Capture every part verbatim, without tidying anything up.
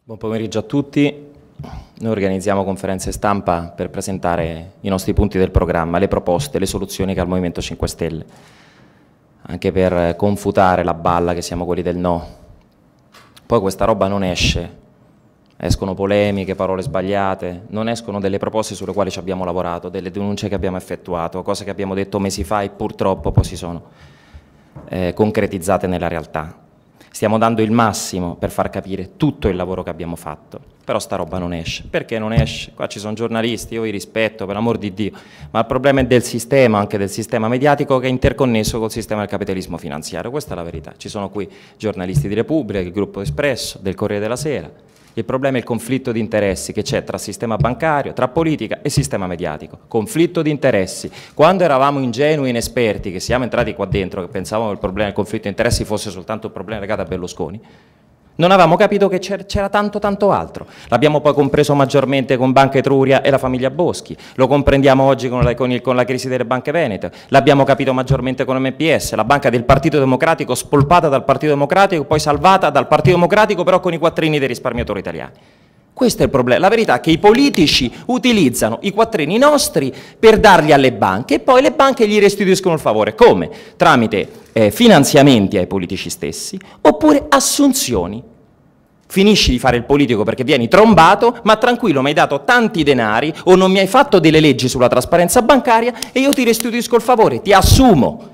Buon pomeriggio a tutti. Noi organizziamo conferenze stampa per presentare i nostri punti del programma, le proposte, le soluzioni che ha il Movimento cinque Stelle, anche per confutare la balla che siamo quelli del no. Poi questa roba non esce, escono polemiche, parole sbagliate, non escono delle proposte sulle quali ci abbiamo lavorato, delle denunce che abbiamo effettuato, cose che abbiamo detto mesi fa e purtroppo poi si sono eh, concretizzate nella realtà. Stiamo dando il massimo per far capire tutto il lavoro che abbiamo fatto, però sta roba non esce. Perché non esce? Qua ci sono giornalisti, io vi rispetto, per amor di Dio, ma il problema è del sistema, anche del sistema mediatico, che è interconnesso col sistema del capitalismo finanziario. Questa è la verità. Ci sono qui giornalisti di Repubblica, il Gruppo Espresso, del Corriere della Sera. Il problema è il conflitto di interessi che c'è tra sistema bancario, tra politica e sistema mediatico. Conflitto di interessi. Quando eravamo ingenui e inesperti, che siamo entrati qua dentro, che pensavamo che il problema del conflitto di interessi fosse soltanto un problema legato a Berlusconi, non avevamo capito che c'era tanto tanto altro. L'abbiamo poi compreso maggiormente con Banca Etruria e la famiglia Boschi, lo comprendiamo oggi con la, con il, con la crisi delle banche venete, l'abbiamo capito maggiormente con M P S, la banca del Partito Democratico spolpata dal Partito Democratico, poi salvata dal Partito Democratico però con i quattrini dei risparmiatori italiani. Questo è il problema. La verità è che i politici utilizzano i quattrini nostri per darli alle banche e poi le banche gli restituiscono il favore. Come? Tramite eh, finanziamenti ai politici stessi oppure assunzioni. Finisci di fare il politico perché vieni trombato, ma tranquillo, mi hai dato tanti denari o non mi hai fatto delle leggi sulla trasparenza bancaria e io ti restituisco il favore, ti assumo.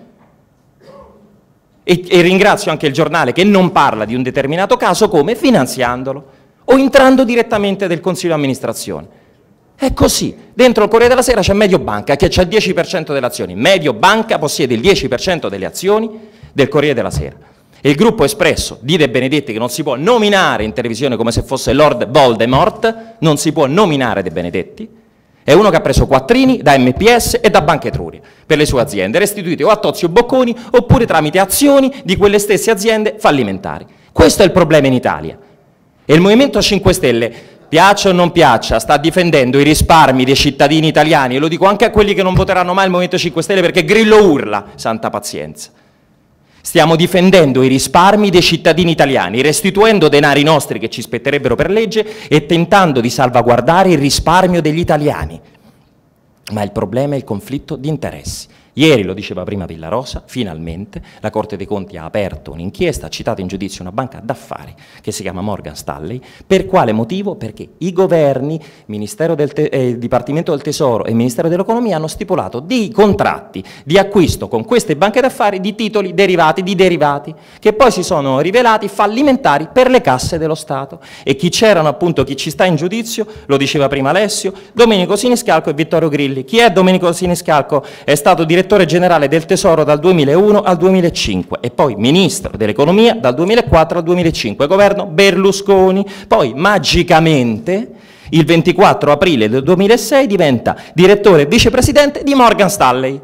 E, e ringrazio anche il giornale che non parla di un determinato caso come finanziandolo o entrando direttamente del Consiglio di amministrazione. È così. Dentro il Corriere della Sera c'è Mediobanca che c'ha il dieci per cento delle azioni. Mediobanca possiede il dieci per cento delle azioni del Corriere della Sera. E il Gruppo Espresso di De Benedetti, che non si può nominare in televisione come se fosse Lord Voldemort, non si può nominare De Benedetti, è uno che ha preso quattrini da M P S e da Banca Etruria per le sue aziende, restituite o a Tozzi o Bocconi oppure tramite azioni di quelle stesse aziende fallimentari. Questo è il problema in Italia. E il Movimento cinque Stelle, piaccia o non piaccia, sta difendendo i risparmi dei cittadini italiani, e lo dico anche a quelli che non voteranno mai il Movimento cinque Stelle perché Grillo urla, santa pazienza. Stiamo difendendo i risparmi dei cittadini italiani, restituendo denari nostri che ci spetterebbero per legge e tentando di salvaguardare il risparmio degli italiani. Ma il problema è il conflitto di interessi. Ieri, lo diceva prima Villarosa, finalmente la Corte dei Conti ha aperto un'inchiesta, ha citato in giudizio una banca d'affari che si chiama Morgan Stanley. Per quale motivo? Perché i governi, Ministero del Te- eh, Dipartimento del Tesoro e Ministero dell'Economia hanno stipulato dei contratti di acquisto con queste banche d'affari di titoli derivati, di derivati, che poi si sono rivelati fallimentari per le casse dello Stato. E chi c'erano appunto, chi ci sta in giudizio, lo diceva prima Alessio, Domenico Siniscalco e Vittorio Grilli. Chi è Domenico Siniscalco? È stato direttore generale del Tesoro dal duemilauno al duemilacinque e poi ministro dell'economia dal duemilaquattro al duemilacinque, governo Berlusconi. Poi magicamente il ventiquattro aprile del duemilasei diventa direttore e vicepresidente di Morgan Stanley.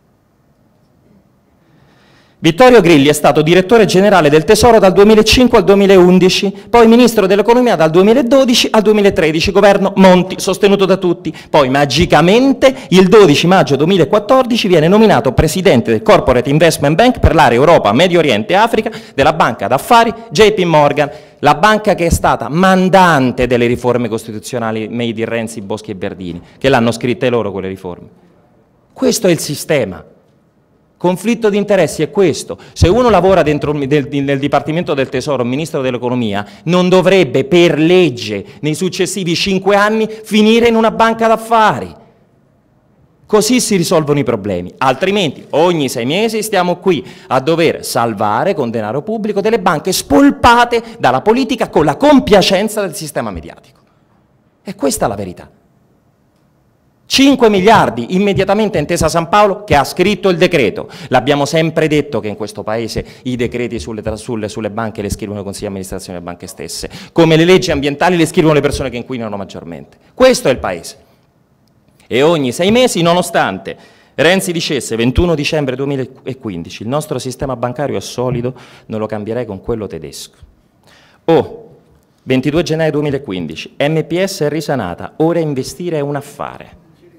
Vittorio Grilli è stato direttore generale del Tesoro dal duemilacinque al duemilaundici, poi ministro dell'economia dal duemiladodici al duemilatredici, governo Monti, sostenuto da tutti. Poi magicamente il dodici maggio duemilaquattordici viene nominato presidente del Corporate Investment Bank per l'area Europa, Medio Oriente e Africa della banca d'affari J P Morgan, la banca che è stata mandante delle riforme costituzionali made in Renzi, Boschi e Verdini, che l'hanno scritte loro quelle riforme. Questo è il sistema. Conflitto di interessi è questo. Se uno lavora dentro del, nel Dipartimento del Tesoro, Ministro dell'Economia, non dovrebbe per legge nei successivi cinque anni finire in una banca d'affari. Così si risolvono i problemi, altrimenti ogni sei mesi stiamo qui a dover salvare con denaro pubblico delle banche spolpate dalla politica con la compiacenza del sistema mediatico. E questa è la verità. cinque miliardi immediatamente a Intesa San Paolo che ha scritto il decreto. L'abbiamo sempre detto che in questo paese i decreti sulle, sulle, sulle banche le scrivono i consigli di amministrazione delle banche stesse, come le leggi ambientali le scrivono le persone che inquinano maggiormente. Questo è il paese. E ogni sei mesi, nonostante Renzi dicesse ventuno dicembre duemilaquindici il nostro sistema bancario è solido, non lo cambierei con quello tedesco. O ventidue gennaio duemilaquindici M P S è risanata, ora investire è un affare.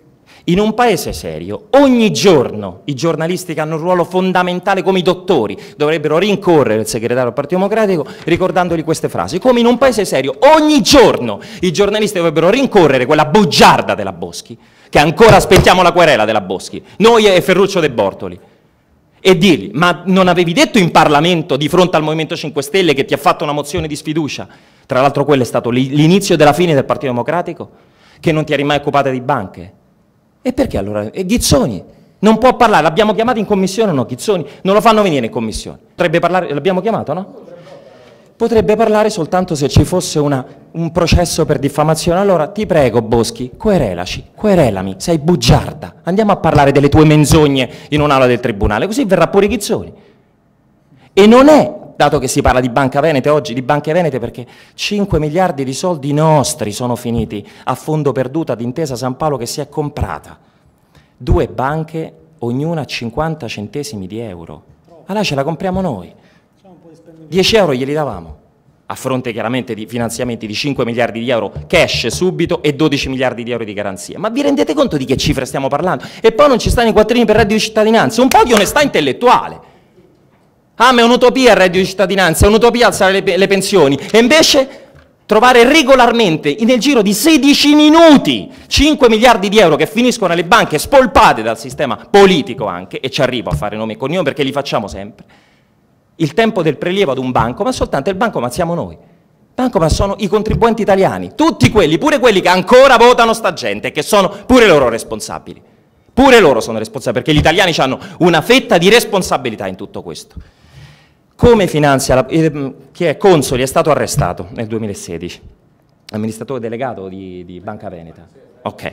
In un paese serio, ogni giorno i giornalisti che hanno un ruolo fondamentale come i dottori dovrebbero rincorrere il segretario del Partito Democratico ricordandogli queste frasi. Come in un paese serio, ogni giorno i giornalisti dovrebbero rincorrere quella bugiarda della Boschi, che ancora aspettiamo la querela della Boschi, noi e Ferruccio De Bortoli, e dirgli: ma non avevi detto in Parlamento di fronte al Movimento cinque Stelle che ti ha fatto una mozione di sfiducia? Tra l'altro quello è stato l'inizio della fine del Partito Democratico, che non ti eri mai occupata di banche. E perché allora? E Ghizzoni non può parlare, l'abbiamo chiamato in commissione o no? Ghizzoni non lo fanno venire in commissione. Potrebbe parlare, l'abbiamo chiamato, no? Potrebbe parlare soltanto se ci fosse una, un processo per diffamazione. Allora ti prego Boschi, querelaci, querelami, sei bugiarda. Andiamo a parlare delle tue menzogne in un'aula del tribunale, così verrà pure Ghizzoni. E non è, dato che si parla di Banca Veneta oggi, di Banche Venete, perché cinque miliardi di soldi nostri sono finiti a fondo perduto ad Intesa San Paolo, che si è comprata due banche, ognuna a cinquanta centesimi di euro. Allora ce la compriamo noi. dieci euro glieli davamo, a fronte chiaramente di finanziamenti di cinque miliardi di euro cash subito e dodici miliardi di euro di garanzia. Ma vi rendete conto di che cifre stiamo parlando? E poi non ci stanno i quattrini per reddito di cittadinanza, un po' di onestà intellettuale. Ah, ma è un'utopia il reddito di cittadinanza, è un'utopia alzare le, le pensioni, e invece trovare regolarmente nel giro di sedici minuti cinque miliardi di euro che finiscono nelle banche spolpate dal sistema politico anche, e ci arrivo a fare nomi e cognomi perché li facciamo sempre, il tempo del prelievo ad un banco, ma soltanto il banco, ma siamo noi. Banco, ma sono i contribuenti italiani, tutti quelli, pure quelli che ancora votano sta gente, che sono pure loro responsabili. Pure loro sono responsabili, perché gli italiani hanno una fetta di responsabilità in tutto questo. Come finanzia, la, eh, chi è Consoli è stato arrestato nel duemilasedici, amministratore delegato di, di Banca Veneta. Ok.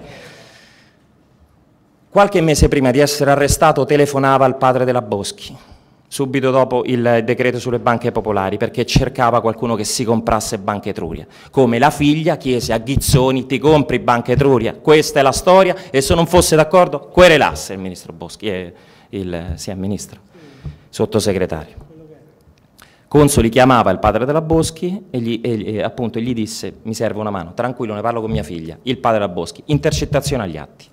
Qualche mese prima di essere arrestato telefonava al padre della Boschi, subito dopo il decreto sulle banche popolari, perché cercava qualcuno che si comprasse Banca Etruria. Come la figlia chiese a Ghizzoni: ti compri Banca Etruria? Questa è la storia, e se non fosse d'accordo querelasse il ministro Boschi, eh, il, sì, il ministro, sottosegretario. Consoli chiamava il padre della Boschi e gli, e, e, appunto, gli disse: mi serve una mano, tranquillo, ne parlo con mia figlia. Il padre della Boschi, intercettazione agli atti.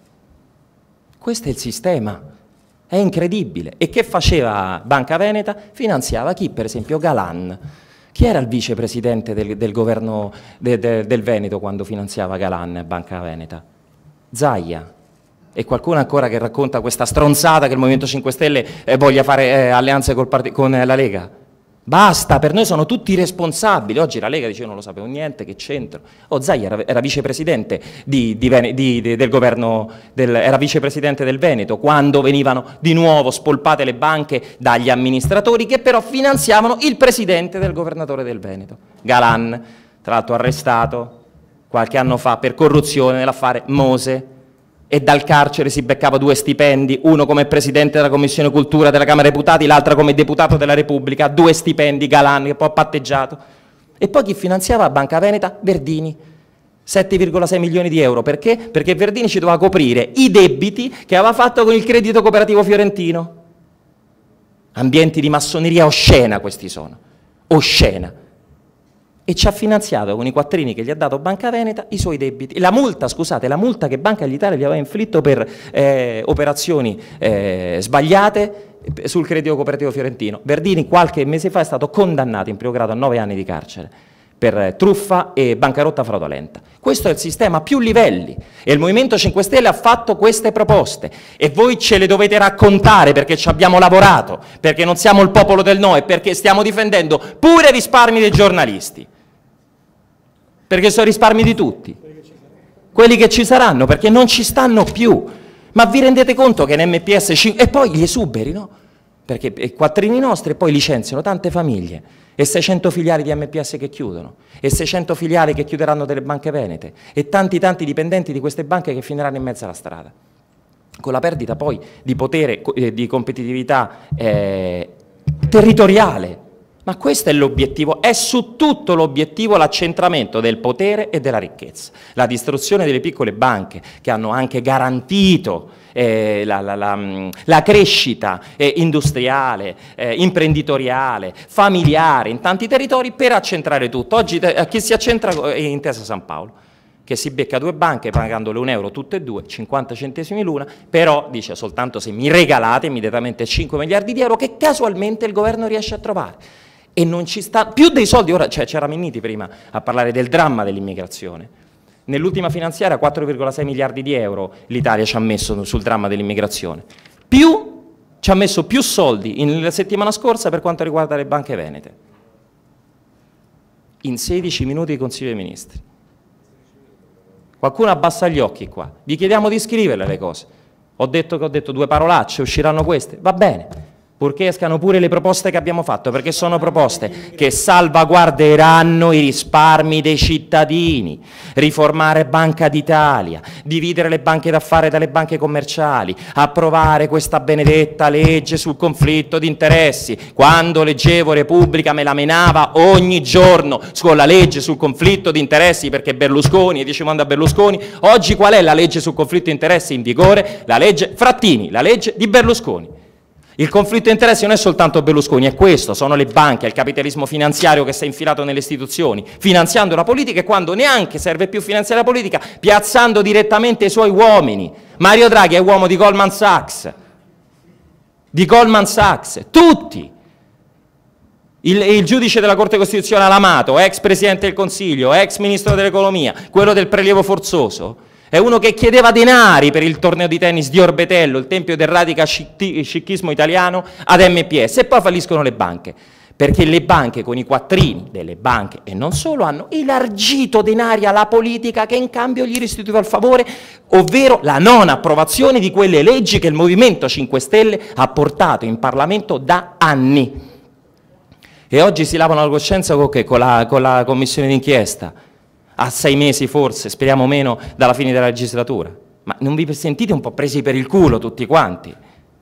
Questo è il sistema, è incredibile. E che faceva Banca Veneta? Finanziava chi? Per esempio Galan. Chi era il vicepresidente del, del governo de, de, del Veneto quando finanziava Galan, Banca Veneta? Zaia. E qualcuno ancora che racconta questa stronzata che il Movimento cinque Stelle eh, voglia fare eh, alleanze col part- con eh, la Lega? Basta, per noi sono tutti responsabili. Oggi la Lega dice: io non lo sapevo niente, che c'entro. Oh, Zaia era, era vicepresidente di, di, di, di, del governo, del, era vicepresidente del Veneto, quando venivano di nuovo spolpate le banche dagli amministratori che però finanziavano il presidente del governatore del Veneto, Galan, tra l'altro arrestato qualche anno fa per corruzione nell'affare Mose, e dal carcere si beccava due stipendi, uno come presidente della Commissione Cultura della Camera dei Deputati, l'altro come deputato della Repubblica, due stipendi, Galan, che poi ha patteggiato. E poi chi finanziava Banca Veneta? Verdini, sette virgola sei milioni di euro. Perché? Perché Verdini ci doveva coprire i debiti che aveva fatto con il Credito Cooperativo Fiorentino. Ambienti di massoneria oscena questi sono, oscena. E ci ha finanziato con i quattrini che gli ha dato Banca Veneta i suoi debiti. La multa, scusate, la multa che Banca d'Italia gli aveva inflitto per eh, operazioni eh, sbagliate sul Credito Cooperativo Fiorentino. Verdini qualche mese fa è stato condannato in primo grado a nove anni di carcere per eh, truffa e bancarotta fraudolenta. Questo è il sistema a più livelli, e il Movimento cinque Stelle ha fatto queste proposte, e voi ce le dovete raccontare, perché ci abbiamo lavorato, perché non siamo il popolo del no, e perché stiamo difendendo pure i risparmi dei giornalisti. Perché sono risparmi di tutti, quelli che ci saranno, perché non ci stanno più. Ma vi rendete conto che in M P S cinque, e poi gli esuberi, no? Perché i quattrini nostri, e poi licenziano tante famiglie, e seicento filiali di M P S che chiudono, e seicento filiali che chiuderanno delle banche venete, e tanti tanti dipendenti di queste banche che finiranno in mezzo alla strada, con la perdita poi di potere, eh, di competitività eh, territoriale. Ma questo è l'obiettivo, è su tutto l'obiettivo l'accentramento del potere e della ricchezza, la distruzione delle piccole banche che hanno anche garantito eh, la, la, la, la crescita eh, industriale, eh, imprenditoriale, familiare in tanti territori, per accentrare tutto. Oggi a chi si accentra è Intesa San Paolo, che si becca due banche pagandole un euro tutte e due, cinquanta centesimi l'una, però dice soltanto se mi regalate immediatamente cinque miliardi di euro che casualmente il governo riesce a trovare. E non ci sta più dei soldi, ora cioè, c'era Minniti prima a parlare del dramma dell'immigrazione. Nell'ultima finanziaria quattro virgola sei miliardi di euro l'Italia ci ha messo sul dramma dell'immigrazione, più ci ha messo più soldi in, la settimana scorsa per quanto riguarda le banche venete, in sedici minuti di Consiglio dei Ministri. Qualcuno abbassa gli occhi qua, vi chiediamo di scriverle le cose. Ho detto che ho detto due parolacce, usciranno queste, va bene, purché escano pure le proposte che abbiamo fatto, perché sono proposte che salvaguarderanno i risparmi dei cittadini, riformare Banca d'Italia, dividere le banche d'affari dalle banche commerciali, approvare questa benedetta legge sul conflitto di interessi. Quando leggevo Repubblica me la menava ogni giorno con la legge sul conflitto di interessi perché Berlusconi, e dicevamo a Berlusconi, oggi qual è la legge sul conflitto di interessi in vigore? La legge Frattini, la legge di Berlusconi. Il conflitto di interessi non è soltanto Berlusconi, è questo, sono le banche, è il capitalismo finanziario che si è infilato nelle istituzioni, finanziando la politica e quando neanche serve più finanziare la politica, piazzando direttamente i suoi uomini. Mario Draghi è uomo di Goldman Sachs, di Goldman Sachs, tutti. Il, il giudice della Corte Costituzionale Amato, ex Presidente del Consiglio, ex Ministro dell'Economia, quello del prelievo forzoso, è uno che chiedeva denari per il torneo di tennis di Orbetello, il tempio del radical scichismo italiano, ad M P S, e poi falliscono le banche, perché le banche con i quattrini delle banche, e non solo, hanno elargito denari alla politica che in cambio gli restituiva il favore, ovvero la non approvazione di quelle leggi che il Movimento cinque Stelle ha portato in Parlamento da anni. E oggi si lavano la coscienza con, che? con, la, con la commissione d'inchiesta, a sei mesi forse, speriamo meno, dalla fine della legislatura. Ma non vi sentite un po' presi per il culo tutti quanti?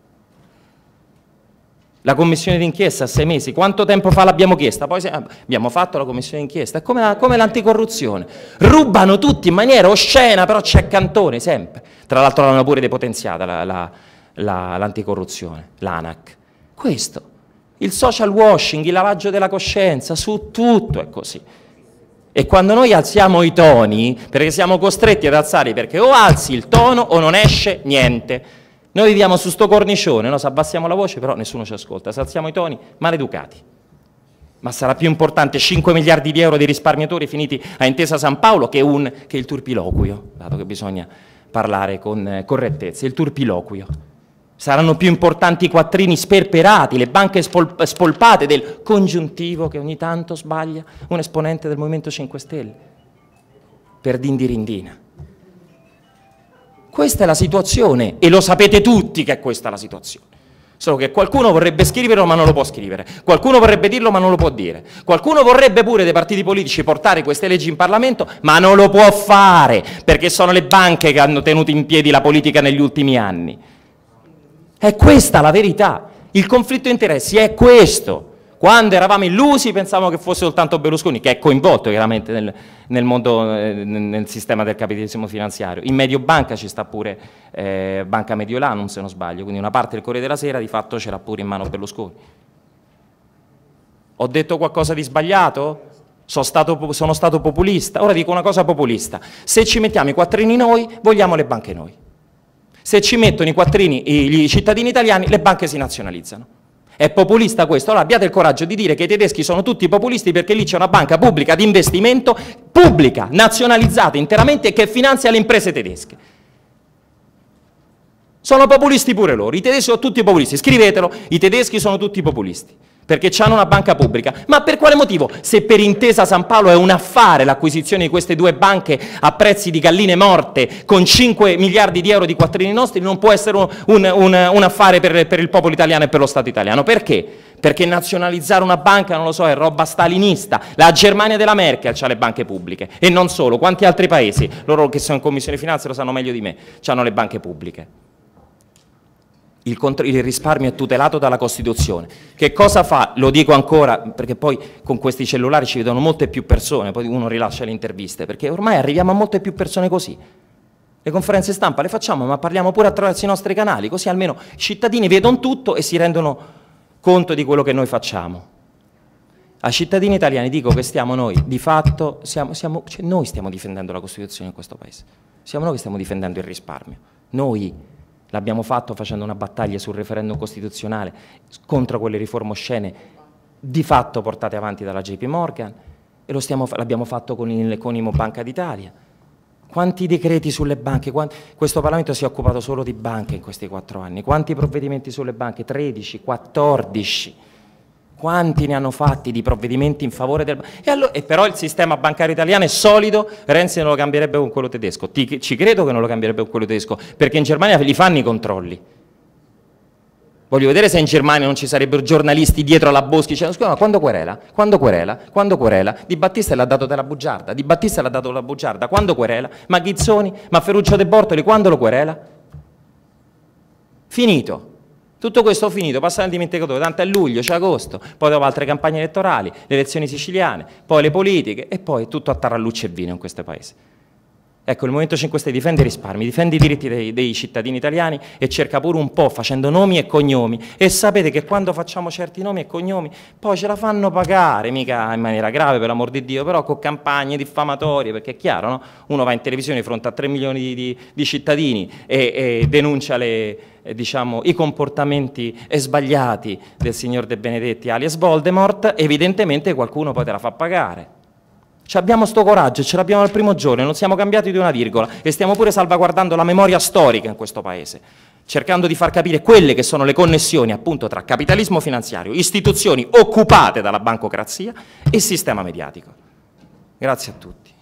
La commissione d'inchiesta a sei mesi, quanto tempo fa l'abbiamo chiesta? Poi abbiamo fatto la commissione d'inchiesta, è come, la, come l'anticorruzione. Rubano tutti in maniera oscena, però c'è Cantone sempre. Tra l'altro l'hanno pure depotenziata la, la, la, l'anticorruzione, l'ANAC. Questo, il social washing, il lavaggio della coscienza, su tutto è così. E quando noi alziamo i toni, perché siamo costretti ad alzarli, perché o alzi il tono o non esce niente. Noi viviamo su sto cornicione, no? Se abbassiamo la voce però nessuno ci ascolta, se alziamo i toni, maleducati. Ma sarà più importante cinque miliardi di euro di risparmiatori finiti a Intesa San Paolo che, un, che il turpiloquio, dato che bisogna parlare con correttezza, il turpiloquio. Saranno più importanti i quattrini sperperati, le banche spol spolpate del congiuntivo che ogni tanto sbaglia un esponente del Movimento cinque Stelle per dindirindina. Questa è la situazione e lo sapete tutti che è questa la situazione. Solo che qualcuno vorrebbe scriverlo ma non lo può scrivere, qualcuno vorrebbe dirlo ma non lo può dire, qualcuno vorrebbe pure dei partiti politici portare queste leggi in Parlamento ma non lo può fare perché sono le banche che hanno tenuto in piedi la politica negli ultimi anni. È questa la verità, il conflitto di interessi è questo. Quando eravamo illusi pensavamo che fosse soltanto Berlusconi, che è coinvolto chiaramente nel, nel mondo, eh, nel sistema del capitalismo finanziario. In Mediobanca ci sta pure eh, Banca Mediolanum, se non sbaglio, quindi una parte del Corriere della Sera di fatto c'era pure in mano Berlusconi. Ho detto qualcosa di sbagliato? Sono stato, sono stato populista? Ora dico una cosa populista. Se ci mettiamo i quattrini noi, vogliamo le banche noi. Se ci mettono i quattrini i cittadini italiani, le banche si nazionalizzano. È populista questo? Allora abbiate il coraggio di dire che i tedeschi sono tutti populisti perché lì c'è una banca pubblica di investimento, pubblica, nazionalizzata interamente e che finanzia le imprese tedesche. Sono populisti pure loro, i tedeschi sono tutti populisti, scrivetelo, i tedeschi sono tutti populisti. Perché hanno una banca pubblica. Ma per quale motivo? Se per Intesa San Paolo è un affare l'acquisizione di queste due banche a prezzi di galline morte con cinque miliardi di euro di quattrini nostri, non può essere un, un, un, un affare per, per il popolo italiano e per lo Stato italiano. Perché? Perché nazionalizzare una banca, non lo so, è roba stalinista. La Germania della Merkel ha le banche pubbliche e non solo. Quanti altri paesi, loro che sono in Commissione Finanze lo sanno meglio di me, hanno le banche pubbliche. Il, il risparmio è tutelato dalla Costituzione. Che cosa fa? Lo dico ancora, perché poi con questi cellulari ci vedono molte più persone, poi uno rilascia le interviste, perché ormai arriviamo a molte più persone così. Le conferenze stampa le facciamo, ma parliamo pure attraverso i nostri canali, così almeno i cittadini vedono tutto e si rendono conto di quello che noi facciamo. Ai cittadini italiani dico che stiamo noi, di fatto, siamo, siamo, cioè noi stiamo difendendo la Costituzione in questo Paese. Siamo noi che stiamo difendendo il risparmio. Noi l'abbiamo fatto facendo una battaglia sul referendum costituzionale contro quelle riforme oscene di fatto portate avanti dalla J P Morgan e l'abbiamo fatto con il con Imo Banca d'Italia. Quanti decreti sulle banche? Quanti, questo Parlamento si è occupato solo di banche in questi quattro anni. Quanti provvedimenti sulle banche? tredici, quattordici. Quanti ne hanno fatti di provvedimenti in favore del... E, allora, e però il sistema bancario italiano è solido, Renzi non lo cambierebbe con quello tedesco. Ti, ci credo che non lo cambierebbe con quello tedesco, perché in Germania li fanno i controlli. Voglio vedere se in Germania non ci sarebbero giornalisti dietro alla Boschi dicendo scusa, ma quando querela? Quando querela? Quando querela? Di Battista l'ha dato della bugiarda, Di Battista l'ha dato della bugiarda, quando querela? Ma Ghizzoni? Ma Ferruccio De Bortoli quando lo querela? Finito. Tutto questo finito, passa nel dimenticatore, tanto è luglio, c'è agosto, poi dopo altre campagne elettorali, le elezioni siciliane, poi le politiche e poi tutto a tarallucce e vino in questo paese. Ecco, il Movimento cinque Stelle difende i risparmi, difende i diritti dei, dei cittadini italiani e cerca pure un po' facendo nomi e cognomi. E sapete che quando facciamo certi nomi e cognomi poi ce la fanno pagare, mica in maniera grave per l'amor di Dio, però con campagne diffamatorie, perché è chiaro, no? Uno va in televisione di fronte a tre milioni di, di, di cittadini e, e denuncia le, eh, diciamo, i comportamenti sbagliati del signor De Benedetti alias Voldemort, evidentemente qualcuno poi te la fa pagare. Ci abbiamo sto coraggio, ce l'abbiamo dal primo giorno, non siamo cambiati di una virgola e stiamo pure salvaguardando la memoria storica in questo Paese, cercando di far capire quelle che sono le connessioni appunto tra capitalismo finanziario, istituzioni occupate dalla bancocrazia e sistema mediatico. Grazie a tutti.